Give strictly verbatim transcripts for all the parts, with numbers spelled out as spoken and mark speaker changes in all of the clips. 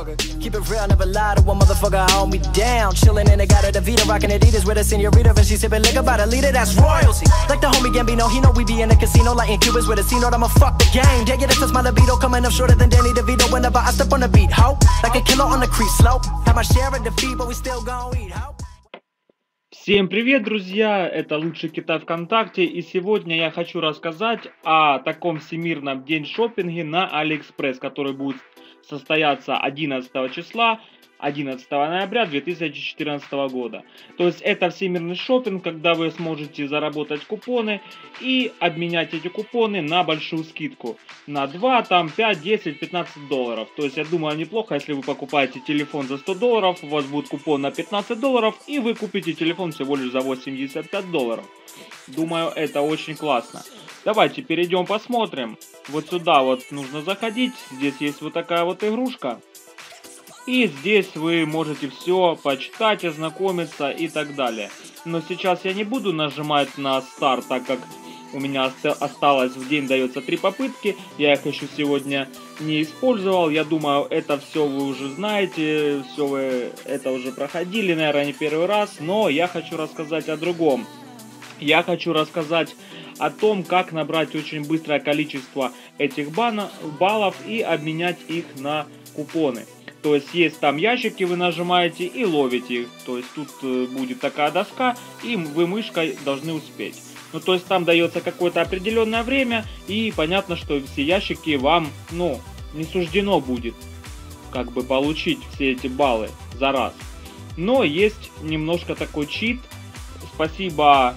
Speaker 1: motherfucker. Keep it real, never lie to one motherfucker. Hold me down, chillin' in the got a Vita, rockin' Adidas with a senorita, and she sippin' liquor by the leader. That's royalty. Like the homie Gambino, he know we be in the casino, lighting Cubans with a C note. I'ma fuck the game. Yeah, yeah, that's my libido, coming up shorter than Danny DeVito. Whenever I step on the beat, ho, like a killer on the creep slope. Have my share of defeat, but we still gon' eat, ho.
Speaker 2: Всем привет, друзья! Это Лучший Китай ВКонтакте, и сегодня я хочу рассказать о таком всемирном день шопинге на Алиэкспресс, который будет состояться одиннадцатого числа, одиннадцатого ноября две тысячи четырнадцатого года. То есть это всемирный шопинг, когда вы сможете заработать купоны и обменять эти купоны на большую скидку. На два, там, пять, десять, пятнадцать долларов. То есть я думаю, неплохо, если вы покупаете телефон за сто долларов, у вас будет купон на пятнадцать долларов, и вы купите телефон всего лишь за восемьдесят пять долларов. Думаю, это очень классно. Давайте перейдем посмотрим. Вот сюда вот нужно заходить. Здесь есть вот такая вот игрушка. И здесь вы можете все почитать, ознакомиться и так далее. Но сейчас я не буду нажимать на старт, так как у меня осталось в день дается три попытки. Я их еще сегодня не использовал. Я думаю, это все вы уже знаете, все вы это уже проходили, наверное, не первый раз. Но я хочу рассказать о другом. Я хочу рассказать о том, как набрать очень быстрое количество этих баллов и обменять их на купоны. То есть есть там ящики, вы нажимаете и ловите их. То есть тут э, будет такая доска, и вы мышкой должны успеть. Ну то есть там дается какое-то определенное время, и понятно, что все ящики вам, ну, не суждено будет как бы получить все эти баллы за раз. Но есть немножко такой чит. Спасибо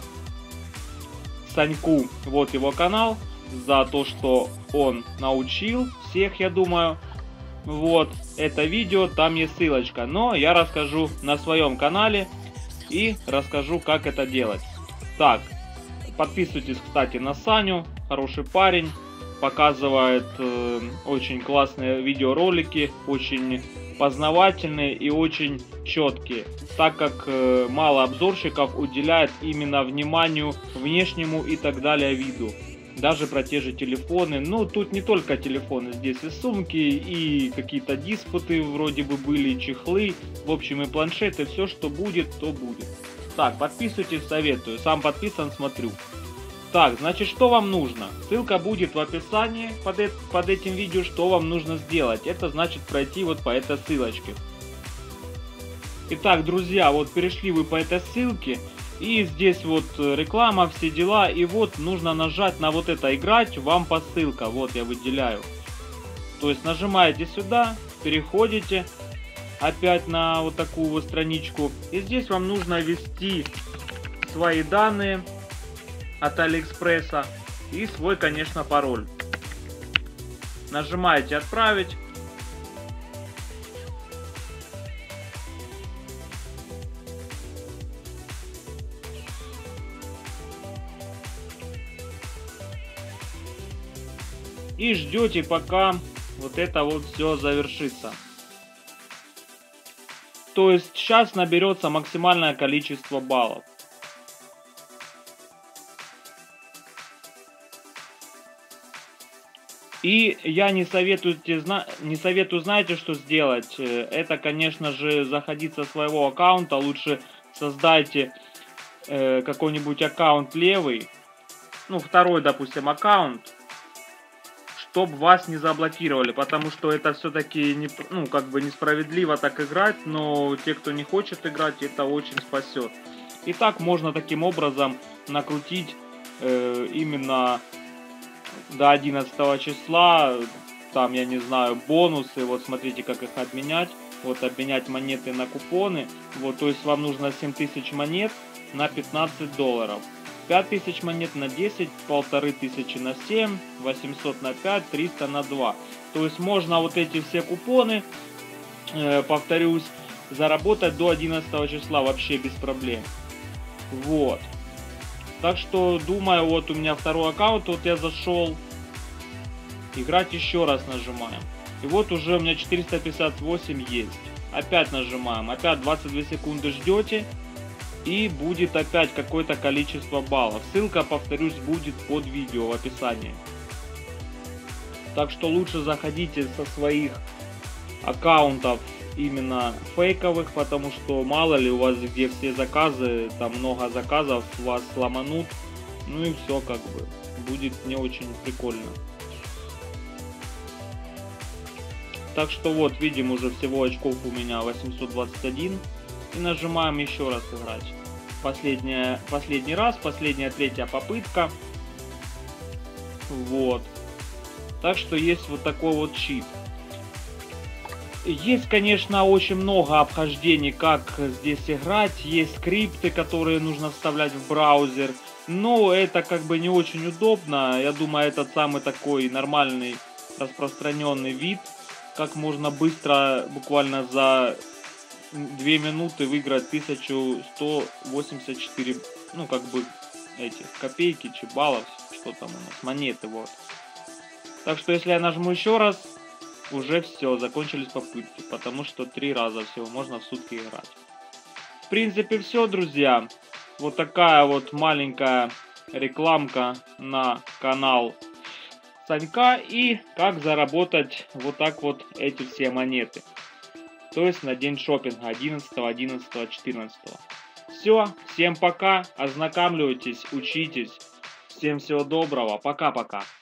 Speaker 2: Саньку, вот его канал, за то, что он научил всех, я думаю. Вот, это видео, там есть ссылочка, но я расскажу на своем канале и расскажу, как это делать. Так, подписывайтесь, кстати, на Саню, хороший парень, показывает э, очень классные видеоролики, очень познавательные и очень четкие, так как э, мало обзорщиков уделяет именно вниманию внешнему и так далее виду. Даже про те же телефоны. Ну, тут не только телефоны, здесь и сумки, и какие-то диспуты вроде бы были, чехлы, в общем, и планшеты, все, что будет, то будет. Так, подписывайтесь, советую, сам подписан, смотрю. Так, значит, что вам нужно? Ссылка будет в описании под, э под этим видео, что вам нужно сделать. Это значит пройти вот по этой ссылочке. Итак, друзья, вот перешли вы по этой ссылке. И здесь вот реклама, все дела. И вот нужно нажать на вот это «Играть», вам по ссылка. Вот я выделяю. То есть нажимаете сюда, переходите опять на вот такую вот страничку. И здесь вам нужно ввести свои данные от Алиэкспресса. И свой, конечно, пароль. Нажимаете «Отправить». И ждете, пока вот это вот все завершится. То есть сейчас наберется максимальное количество баллов. И я не советую, не советую, знаете, что сделать? Это, конечно же, заходить со своего аккаунта. Лучше создайте э, какой-нибудь аккаунт левый. Ну, второй, допустим, аккаунт. Чтобы вас не заблокировали, потому что это все-таки не, ну, как бы несправедливо так играть, но те, кто не хочет играть, это очень спасет. И так можно таким образом накрутить э, именно до одиннадцатого числа, там, я не знаю, бонусы, вот смотрите, как их обменять, вот обменять монеты на купоны, вот, то есть вам нужно семь тысяч монет на пятнадцать долларов. пять тысяч монет на десять, полторы тысячи на семь, восемьсот на пять, триста на два. То есть можно вот эти все купоны, э, повторюсь, заработать до одиннадцатого числа вообще без проблем. Вот. Так что, думаю, вот у меня второй аккаунт, вот я зашел. Играть еще раз нажимаем. И вот уже у меня четыреста пятьдесят восемь есть. Опять нажимаем, опять двадцать две секунды ждете. И будет опять какое-то количество баллов. Ссылка, повторюсь, будет под видео в описании. Так что лучше заходите со своих аккаунтов именно фейковых, потому что мало ли у вас где все заказы, там много заказов, вас сломанут, ну и все как бы, будет не очень прикольно. Так что вот, видим, уже всего очков у меня восемьсот двадцать один. И нажимаем еще раз играть. Последняя, последний раз, последняя третья попытка. Вот. Так что есть вот такой вот чит. Есть, конечно, очень много обхождений, как здесь играть. Есть скрипты, которые нужно вставлять в браузер. Но это как бы не очень удобно. Я думаю, это самый такой нормальный, распространенный вид. Как можно быстро, буквально за две минуты выиграть тысячу сто восемьдесят четыре, ну как бы этих копейки, чи баллов, что там у нас, монеты, вот. Так что если я нажму еще раз, уже все, закончились попытки, потому что три раза всего можно в сутки играть. В принципе все, друзья. Вот такая вот маленькая рекламка на канал Санька и как заработать вот так вот эти все монеты. То есть на день шопинга одиннадцатого, одиннадцатого, четырнадцатого. Все, всем пока, ознакомьтесь, учитесь. Всем всего доброго, пока-пока.